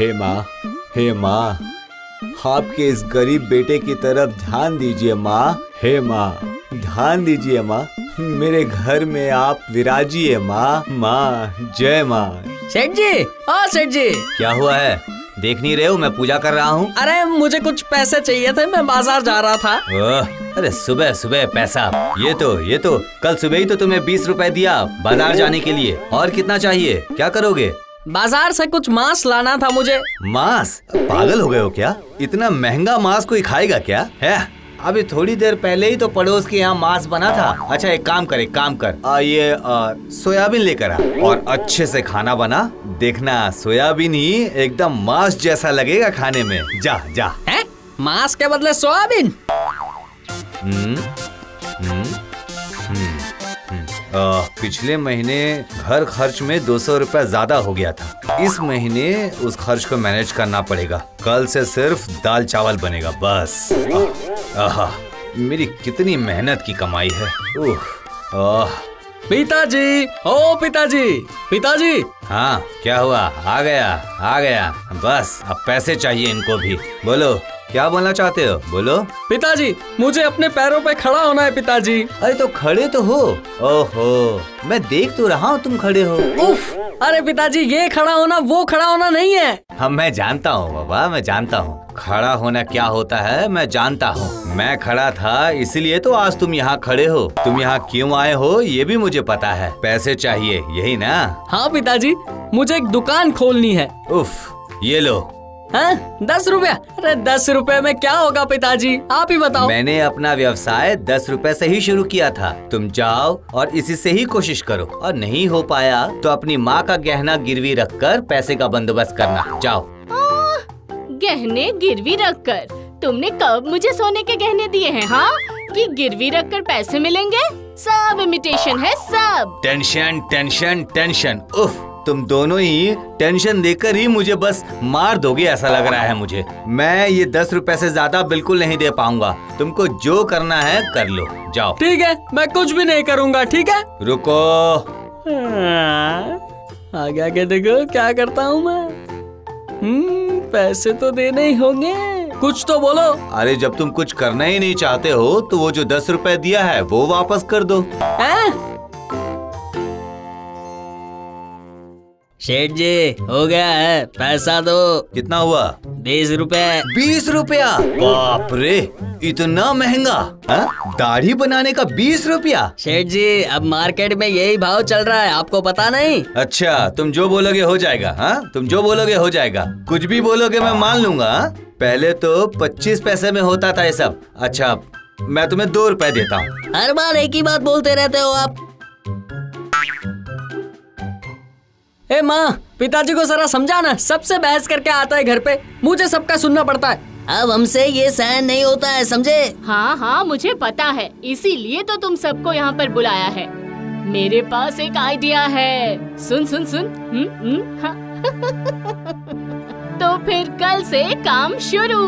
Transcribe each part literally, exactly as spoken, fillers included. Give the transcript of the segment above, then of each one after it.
हे माँ, हे माँ, आपके इस गरीब बेटे की तरफ ध्यान दीजिए माँ। हे माँ, ध्यान दीजिए माँ, मेरे घर में आप विराजिए माँ। माँ, जय माँ। सेठ जी, ओ सेठ जी। क्या हुआ है? देख नहीं रहे हो मैं पूजा कर रहा हूँ। अरे मुझे कुछ पैसे चाहिए थे, मैं बाजार जा रहा था। ओह, अरे सुबह सुबह पैसा? ये तो ये तो कल सुबह ही तो तुम्हें बीस रुपए दिया बाजार जाने के लिए। और कितना चाहिए? क्या करोगे? बाजार से कुछ मांस लाना था मुझे। मांस? पागल हो गए हो क्या? इतना महंगा मांस कोई खाएगा क्या? है अभी थोड़ी देर पहले ही तो पड़ोस के यहाँ मांस बना था। अच्छा एक काम कर, एक काम कर, आ, ये आ, सोयाबीन लेकर आ और अच्छे से खाना बना। देखना सोयाबीन ही एकदम मांस जैसा लगेगा खाने में। जा जा। हैं? मांस के बदले सोयाबीन? हम्म हम्म हम्म आ, पिछले महीने घर खर्च में दो सौ रुपया ज्यादा हो गया था। इस महीने उस खर्च को मैनेज करना पड़ेगा। कल से सिर्फ दाल चावल बनेगा बस। आहा, मेरी कितनी मेहनत की कमाई है। उह, आह। पिताजी, ओ पिताजी, पिताजी। हाँ क्या हुआ? आ गया आ गया। बस अब पैसे चाहिए इनको भी। बोलो क्या बोलना चाहते हो? बोलो। पिताजी, मुझे अपने पैरों पे खड़ा होना है पिताजी। अरे तो खड़े तो हो। ओहो, मैं देख तो रहा हूँ तुम खड़े हो। उफ, अरे पिताजी ये खड़ा होना वो खड़ा होना नहीं है। हाँ मैं जानता हूँ बाबा, मैं जानता हूँ खड़ा होना क्या होता है, मैं जानता हूँ। मैं खड़ा था इसीलिए तो आज तुम यहाँ खड़े हो। तुम यहाँ क्यों आए हो ये भी मुझे पता है। पैसे चाहिए यही ना? हाँ पिताजी, मुझे एक दुकान खोलनी है। उफ, ये लो। हाँ, दस रुपया? अरे दस रुपए में क्या होगा पिताजी, आप ही बताओ। मैंने अपना व्यवसाय दस रुपए से ही शुरू किया था। तुम जाओ और इसी से ही कोशिश करो, और नहीं हो पाया तो अपनी माँ का गहना गिरवी रखकर पैसे का बंदोबस्त करना। जाओ। गहने गिरवी रखकर? तुमने कब मुझे सोने के गहने दिए हैं? हाँ, कि गिरवी रखकर पैसे मिलेंगे? सब इमिटेशन है सब। Tension tension tension. उफ, तुम दोनों ही टेंशन देकर ही मुझे बस मार दोगे ऐसा लग रहा है मुझे। मैं ये दस रुपए से ज्यादा बिल्कुल नहीं दे पाऊंगा। तुमको जो करना है कर लो, जाओ। ठीक है, मैं कुछ भी नहीं करूँगा। ठीक है, रुको। आगे आगे देखो क्या करता हूँ मैं। हम्म, पैसे तो देने ही होंगे, कुछ तो बोलो। अरे जब तुम कुछ करना ही नहीं चाहते हो तो वो जो दस रुपए दिया है वो वापस कर दो। हैं? सेठ जी, हो गया है, पैसा दो। कितना हुआ? बीस रुपए। बीस रुपया? बाप रे, इतना महंगा? हाँ? दाढ़ी बनाने का बीस रुपया? सेठ जी, अब मार्केट में यही भाव चल रहा है, आपको पता नहीं? अच्छा, तुम जो बोलोगे हो जाएगा। हाँ, तुम जो बोलोगे हो जाएगा। कुछ भी बोलोगे मैं मान लूंगा। हा? पहले तो पच्चीस पैसे में होता था ये सब। अच्छा, मैं तुम्हें दो रुपए देता हूँ। हर बार एक ही बात बोलते रहते हो आप। ए माँ, पिताजी को जरा समझाना, सबसे बहस करके आता है घर पे, मुझे सबका सुनना पड़ता है। अब हमसे ये सहन नहीं होता है, समझे? हाँ हाँ मुझे पता है, इसीलिए तो तुम सबको यहाँ पर बुलाया है। मेरे पास एक आइडिया है, सुन सुन सुन। हुँ, हुँ, हाँ। तो फिर कल से काम शुरू।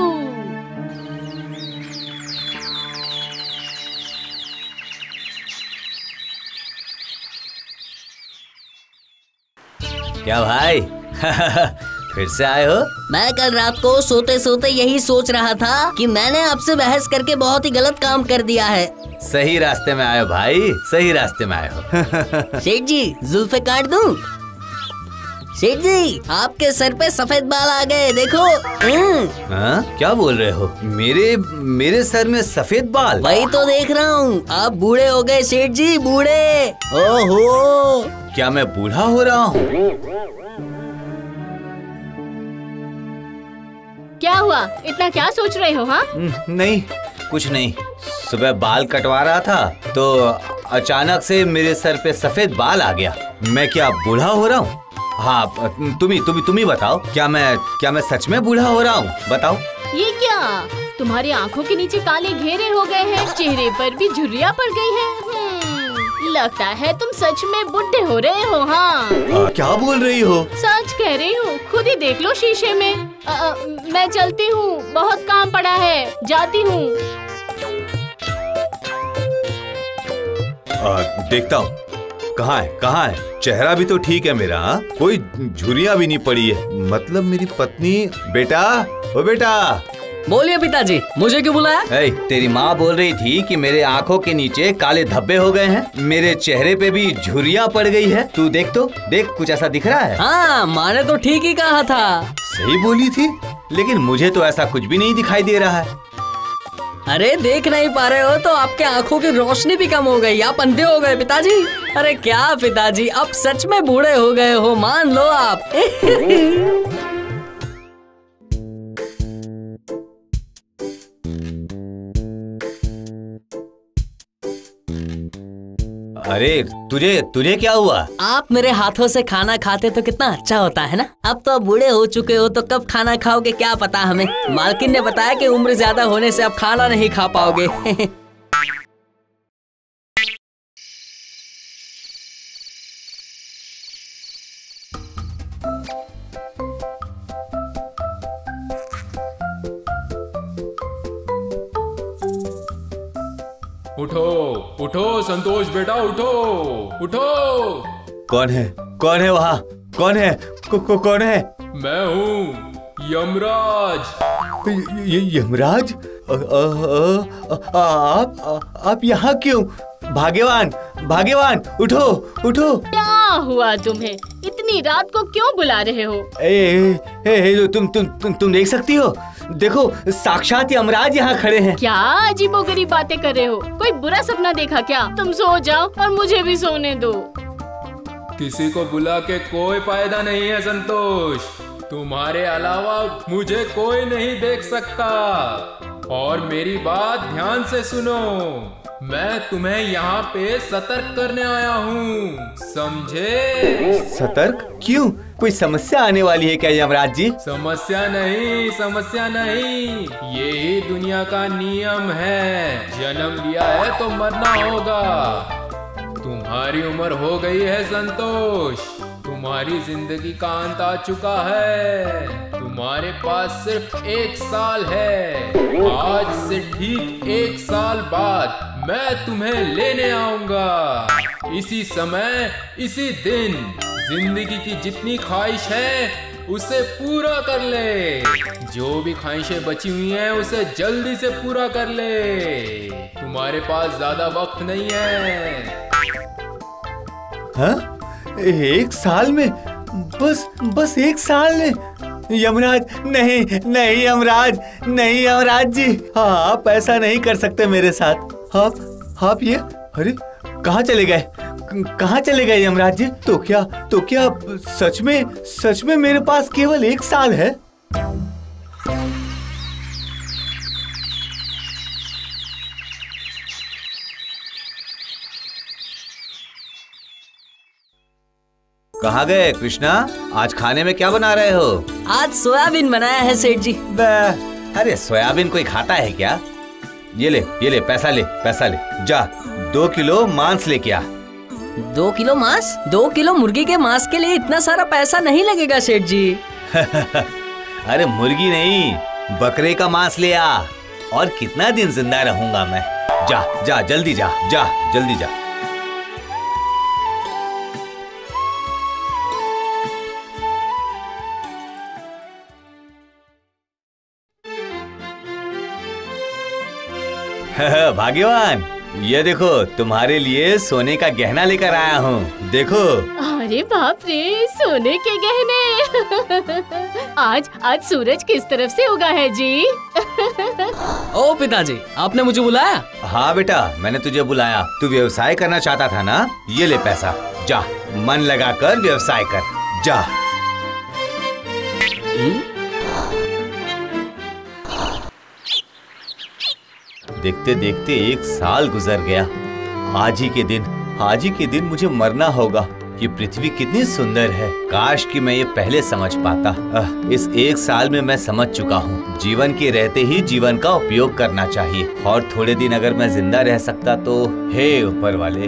क्या भाई फिर से आए हो? मैं कल रात को सोते सोते यही सोच रहा था कि मैंने आपसे बहस करके बहुत ही गलत काम कर दिया है। सही रास्ते में आए हो भाई, सही रास्ते में आए हो। सेठ जी, जुल्फे काट दूं? सेठ जी, आपके सर पे सफेद बाल आ गए, देखो। हाँ? क्या बोल रहे हो? मेरे मेरे सर में सफेद बाल? वही तो देख रहा हूँ, आप बूढ़े हो गए सेठ जी, बूढ़े। ओहो, क्या मैं बूढ़ा हो रहा हूँ? क्या हुआ? इतना क्या सोच रहे हो? हाँ, नहीं कुछ नहीं। सुबह बाल कटवा रहा था तो अचानक से मेरे सर पे सफेद बाल आ गया। मैं क्या बूढ़ा हो रहा हूँ? हाँ, तुम ही तुम ही तुम ही बताओ, क्या मैं क्या मैं सच में बूढ़ा हो रहा हूँ? बताओ। ये क्या? तुम्हारी आंखों के नीचे काले घेरे हो गए हैं, चेहरे पर भी झुर्रियाँ पड़ गई हैं। लगता है तुम सच में बुढ़े हो रहे हो। हाँ, आ, क्या बोल रही हो? सच कह रही हूँ, खुद ही देख लो शीशे में। आ, आ, मैं चलती हूँ, बहुत काम पड़ा है, जाती हूँ। देखता हूँ। कहाँ है कहाँ है? चेहरा भी तो ठीक है मेरा, हा? कोई झुर्रियाँ भी नहीं पड़ी है। मतलब मेरी पत्नी। बेटा, ओ बेटा। बोलिए पिताजी, मुझे क्यों बुलाया? ए, तेरी माँ बोल रही थी कि मेरे आँखों के नीचे काले धब्बे हो गए हैं, मेरे चेहरे पे भी झुर्रियाँ पड़ गई है। तू देख तो, देख कुछ ऐसा दिख रहा है? हाँ, माँ ने तो ठीक ही कहा था। सही बोली थी, लेकिन मुझे तो ऐसा कुछ भी नहीं दिखाई दे रहा है। अरे देख नहीं पा रहे हो तो आपके आँखों की रोशनी भी कम हो गई, आप अंधे हो गए पिताजी। अरे क्या पिताजी, अब सच में बूढ़े हो गए हो, मान लो आप। अरे तुझे तुझे क्या हुआ? आप मेरे हाथों से खाना खाते तो कितना अच्छा होता है ना। अब तो बूढ़े हो चुके हो तो कब खाना खाओगे क्या पता हमें। मालकिन ने बताया कि उम्र ज्यादा होने से अब खाना नहीं खा पाओगे। उठो उठो संतोष बेटा, उठो उठो। कौन है कौन है वहाँ? कौन है को, को, कौन है? मैं हूँ यमराज। य- य- यमराज? अ- अ- अ- अ- आप आ- आप यहाँ क्यों? भाग्यवान भाग्यवान, उठो उठो। क्या हुआ तुम्हें? इतनी रात को क्यों बुला रहे हो? ए, ए, ए, ए, तुम तुम तुम तुम देख सकती हो? देखो साक्षात यमराज यहाँ खड़े हैं। क्या अजीबोगरीब बातें कर रहे हो? कोई बुरा सपना देखा क्या? तुम सो जाओ और मुझे भी सोने दो। किसी को बुला के कोई फायदा नहीं है संतोष, तुम्हारे अलावा मुझे कोई नहीं देख सकता। और मेरी बात ध्यान से सुनो, मैं तुम्हें यहाँ पे सतर्क करने आया हूँ, समझे? सतर्क क्यों? कोई समस्या आने वाली है क्या यमराज जी? समस्या नहीं, समस्या नहीं, यही दुनिया का नियम है। जन्म लिया है तो मरना होगा। तुम्हारी उम्र हो गई है संतोष, तुम्हारी जिंदगी का अंत आ चुका है। तुम्हारे पास सिर्फ एक साल है। आज से ठीक एक साल बाद मैं तुम्हें लेने आऊंगा। इसी समय, इसी दिन जिंदगी की जितनी ख्वाहिश है उसे पूरा कर ले। जो भी ख्वाहिशें बची हुई हैं उसे जल्दी से पूरा कर ले। तुम्हारे पास ज्यादा वक्त नहीं है। हाँ? एक साल में? बस बस एक साल में? यमराज नहीं नहीं, यमराज नहीं, यमराज जी आप ऐसा नहीं कर सकते मेरे साथ। आप आप ये, अरे कहाँ चले गए? कहाँ चले गए यमराज जी? तो क्या तो क्या सच में सच में मेरे पास केवल एक साल है? कहाँ गए कृष्णा? आज खाने में क्या बना रहे हो? आज सोयाबीन बनाया है सेठ जी। अरे सोयाबीन कोई खाता है क्या? ये ले ये ले, पैसा ले पैसा ले, जा दो किलो मांस लेके आ। दो किलो मांस? दो किलो मुर्गी के मांस के लिए इतना सारा पैसा नहीं लगेगा सेठ जी। अरे मुर्गी नहीं, बकरे का मांस ले आ। और कितना दिन जिंदा रहूंगा मैं? जा जा जल्दी जा जा जल्दी जा। भाग्यवान, ये देखो तुम्हारे लिए सोने का गहना लेकर आया हूँ, देखो। अरे बाप रे, सोने के गहने। आज आज सूरज किस तरफ से उगा है जी? ओ पिताजी, आपने मुझे बुलाया? हाँ बेटा, मैंने तुझे बुलाया। तू व्यवसाय करना चाहता था ना? ये ले पैसा, जा मन लगाकर व्यवसाय कर, जा। देखते देखते एक साल गुजर गया। आज ही के दिन आज ही के दिन मुझे मरना होगा। ये पृथ्वी कितनी सुंदर है, काश कि मैं ये पहले समझ पाता। इस एक साल में मैं समझ चुका हूँ, जीवन के रहते ही जीवन का उपयोग करना चाहिए। और थोड़े दिन अगर मैं जिंदा रह सकता तो हे ऊपर वाले।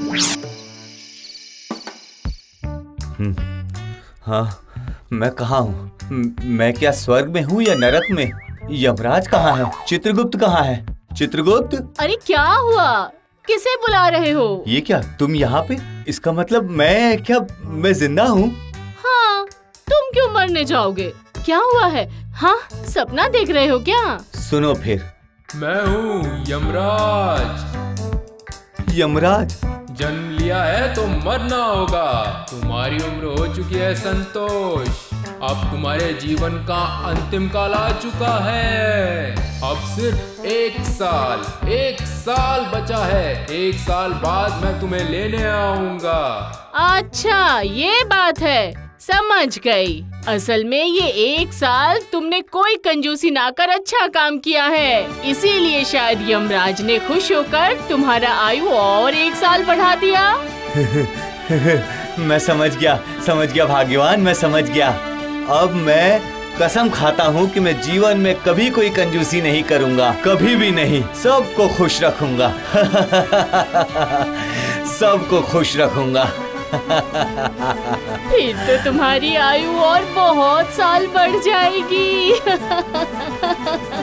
हाँ, मैं कहाँ हूँ? मैं क्या स्वर्ग में हूँ या नरक में? यमराज कहाँ है? चित्रगुप्त कहाँ है? चित्रगुप्त, अरे क्या हुआ? किसे बुला रहे हो? ये क्या तुम यहाँ पे? इसका मतलब मैं क्या मैं जिंदा हूँ? हाँ, तुम क्यों मरने जाओगे? क्या हुआ है? हाँ, सपना देख रहे हो क्या? सुनो फिर। मैं हूँ यमराज। यमराज? जन्म लिया है तो मरना होगा। तुम्हारी उम्र हो चुकी है संतोष। अब तुम्हारे जीवन का अंतिम काल आ चुका है। अब सिर्फ एक साल एक साल बचा है। एक साल बाद मैं तुम्हें लेने आऊंगा। अच्छा, ये बात है, समझ गई। असल में ये एक साल तुमने कोई कंजूसी ना कर अच्छा काम किया है, इसीलिए शायद यमराज ने खुश होकर तुम्हारा आयु और एक साल बढ़ा दिया। मैं समझ गया, समझ गया भाग्यवान, मैं समझ गया। अब मैं कसम खाता हूँ कि मैं जीवन में कभी कोई कंजूसी नहीं करूँगा, कभी भी नहीं। सबको खुश रखूंगा। सबको खुश रखूंगा। फिर तो तुम्हारी आयु और बहुत साल बढ़ जाएगी।